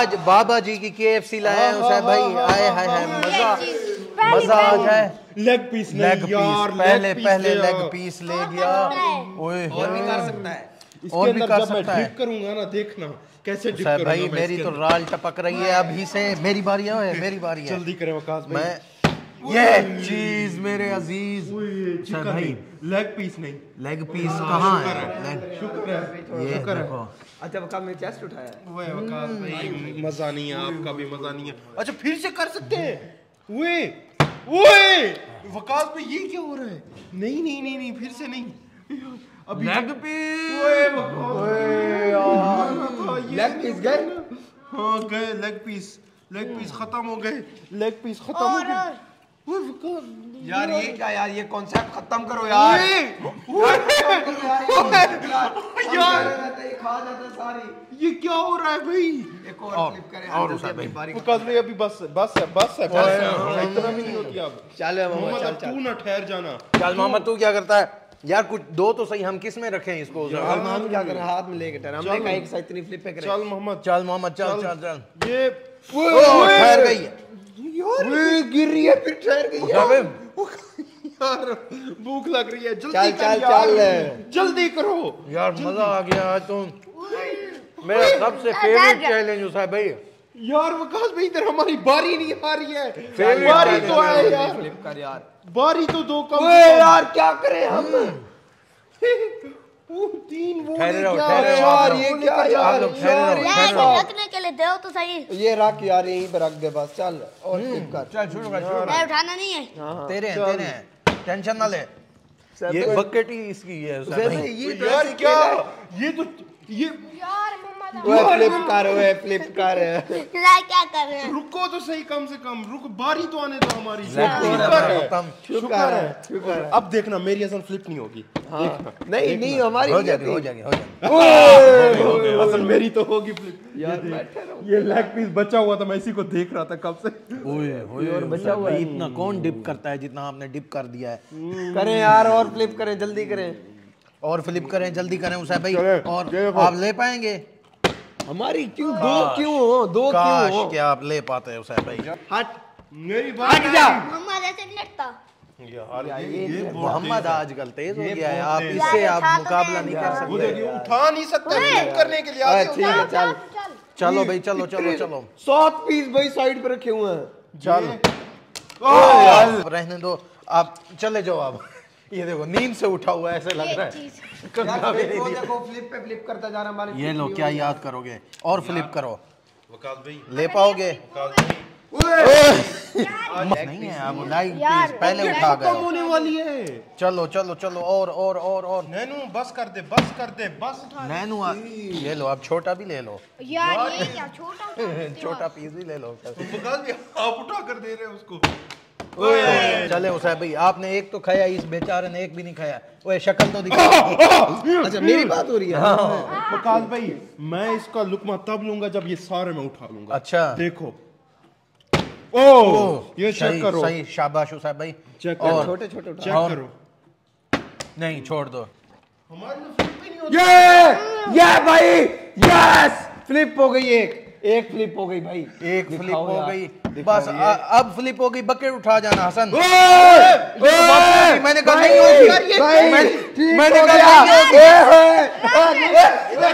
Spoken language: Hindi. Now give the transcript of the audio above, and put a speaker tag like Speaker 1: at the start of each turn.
Speaker 1: बाबा जी की KFC लाए हैं उसे भाई, आए हाय हाय, मजा आ जाए।
Speaker 2: लेग पीस नहीं यार,
Speaker 1: पहले लेग पीस ले गया। ओए
Speaker 3: और भी कर सकता है,
Speaker 2: इसके अंदर जब मैं डिप करूंगा ना, देखना कैसे डिप करूंगा
Speaker 1: भाई। मेरी तो राल टपक रही है अभी से। मेरी बारी है, मेरी बारी है।
Speaker 2: जल्दी करें वकास भाई।
Speaker 1: मैं ये चीज मेरे अजीज भाई,
Speaker 2: लेग पीस नहीं,
Speaker 1: लेग पीस कहाँ है?
Speaker 2: शुक्र है,
Speaker 1: ये
Speaker 2: शुक्र है।
Speaker 1: देखो,
Speaker 3: अच्छा वकास में चेस्ट उठाया,
Speaker 2: ओए वकास भाई मजा नहीं है, आपका भी मजा नहीं है। अच्छा फिर से कर सकते हैं। ओए ओए वकास भाई ये क्या हो रहा है? नहीं नहीं नहीं नहीं, फिर से नहीं। अभी
Speaker 1: लेग पीस।
Speaker 2: ओए वकास
Speaker 3: लेग पीस गए,
Speaker 2: हाँ गए लेग पीस खत्म हो गए, लेग पीस खत्म हो गए।
Speaker 3: यार ये क्या यार, ये कॉन्सेप्ट खत्म करो यार। खा जाता सारी,
Speaker 2: ये क्या हो रहा है भाई?
Speaker 3: एक और फ्लिप करें
Speaker 1: और
Speaker 3: जल्दी अपनी बारी।
Speaker 2: वकास भाई अभी बस है इतना भी नहीं होती अब।
Speaker 3: चल
Speaker 2: मोहम्मद
Speaker 3: चल
Speaker 2: अब तू ना ठहर जाना।
Speaker 1: चल मोहम्मद तू क्या करता है यार? कुछ दो तो सही, हम किस में रखें इसको?
Speaker 3: हम क्या करें, हाथ में लेके टहरा, हमने कहा एक साइड इतनी फ्लिप पे करें।
Speaker 2: चल मोहम्मद,
Speaker 1: चल मोहम्मद, चल चल चल।
Speaker 2: ये
Speaker 1: ठहर गई है
Speaker 3: यार, गिर रही है फिर ठहर गई है।
Speaker 2: यार भूख लग रही है, जल्दी
Speaker 3: चल
Speaker 2: कर
Speaker 3: चल
Speaker 2: यार,
Speaker 3: चल
Speaker 2: जल्दी करो
Speaker 1: यार। मजा आ गया आज तो। मेरा सबसे फेवरेट चैलेंज है भाई
Speaker 2: यार। वकास भाई इधर हमारी बारी नहीं आ रही है,
Speaker 1: Favorite
Speaker 2: बारी तो है यार,
Speaker 3: फ्लिप कर यार।
Speaker 2: बारी तो दो कम
Speaker 3: ओए यार क्या करें हम?
Speaker 2: तीन वो
Speaker 1: ठहरे रहो,
Speaker 2: क्या
Speaker 1: ठहरे रहो,
Speaker 2: यार,
Speaker 1: आप
Speaker 2: ये
Speaker 1: लोग।
Speaker 2: क्या
Speaker 1: आप
Speaker 2: यार,
Speaker 1: लोग ठहरे रहो, ठहरे रहो।
Speaker 4: रखने के लिए दो तो सही।
Speaker 3: ये रख यार, यहीं पे रख दे बस। चल और फ्लिप कर।
Speaker 1: चल शुरू कर, शुरू
Speaker 4: मैं उठाना नहीं है।
Speaker 1: कर। तेरे हैं, टेंशन ना ले। ये बकेट ही इसकी है भाई।
Speaker 3: ये
Speaker 2: यार क्या, ये तो ये
Speaker 4: यार मम्मा
Speaker 3: ओए फ्लिप कर, ओए फ्लिप कर।
Speaker 4: क्या कर रहे हैं?
Speaker 2: रुको तो सही, कम से कम रुको, बारी तो आने दो हमारी।
Speaker 1: खत्म।
Speaker 2: शुक्र है। अब देखना मेरी असल फ्लिप नहीं होगी।
Speaker 3: नहीं नहीं हमारी
Speaker 1: हो जाएगी, हो जाएगी, हो जाएगी।
Speaker 2: असल मेरी तो होगी फ्लिप।
Speaker 3: यार बैठे रहो।
Speaker 2: ये लेग पीस बचा हुआ था, मैं इसी को देख रहा था कब से।
Speaker 1: और बचा हुआ है। इतना कौन डिप करता है जितना आपने डिप कर दिया है?
Speaker 3: करें यार, और फ्लिप करें, जल्दी करें।
Speaker 1: और फ्लिप करें, जल्दी करें उसे भाई। और
Speaker 2: ये देखो।
Speaker 1: आप ले पाएंगे?
Speaker 3: हमारी क्यों दो क्यों हो, दो क्यों
Speaker 1: काश
Speaker 3: हो?
Speaker 1: क्या आप ले पाते हैं उसे भाई।
Speaker 3: हट
Speaker 2: मेरी बात
Speaker 3: हट जा।
Speaker 4: मम्मा जैसे नहीं लगता।
Speaker 2: ये
Speaker 1: मोहम्मद आजकल तेज हो गया है, आप इससे आप मुकाबला नहीं कर सकते।
Speaker 2: उठा नहीं सकते फ्लिप करने के लिए।
Speaker 3: अरे ठीक है चल।
Speaker 1: चलो भाई, चलो चलो चलो।
Speaker 3: 7 पीस भाई साइड पे रखे हुए हैं।
Speaker 1: चल रहने दो, आप चले जाओ। आप ये देखो नींद से उठा हुआ है, ऐसे लग रहा है।
Speaker 3: देखो फ्लिप पे फ्लिप करता जा रहा है।
Speaker 1: ये लो, क्या याद करोगे? और फ्लिप करो,
Speaker 2: वकास भाई,
Speaker 1: ले पाओगे? नहीं है, आप लाइक पहले उठा गए।
Speaker 2: होने वाली है।
Speaker 1: चलो चलो चलो, और
Speaker 2: नैनू बस कर दे, बस कर दे, बस।
Speaker 1: नैनू ये लो, आप छोटा भी ले लो।
Speaker 4: यार ये क्या छोटा
Speaker 1: छोटा पीस भी ले लो।
Speaker 2: वकास भाई आप उठा कर दे रहे हो उसको।
Speaker 1: चले उसे भाई, आपने एक तो खाया, इस बेचारे ने एक भी नहीं खाया। ओए शक्ल तो दिखा।
Speaker 3: अच्छा मेरी बात हो रही है।
Speaker 2: वकास भाई मैं इसका लुकमा तब लूंगा जब ये सारे मैं उठा लूंगा।
Speaker 1: अच्छा
Speaker 2: देखो, ओ ये चेक करो।
Speaker 1: सही, शाबाश उसाब भाई।
Speaker 2: चेक करो,
Speaker 1: और
Speaker 3: छोटे छोटे
Speaker 2: चेक करो।
Speaker 1: नहीं छोड़ दो।
Speaker 2: हमारे में फ्लिप ही नहीं होती।
Speaker 3: ये भाई, यस फ्लिप हो गई। एक फ्लिप हो गई भाई।
Speaker 1: एक फ्लिप हो गई बस। अब फ्लिप हो गई, बकेट उठा जाना हसन। मैंने कहा नहीं होगी, मैंने कहा नहीं होगी।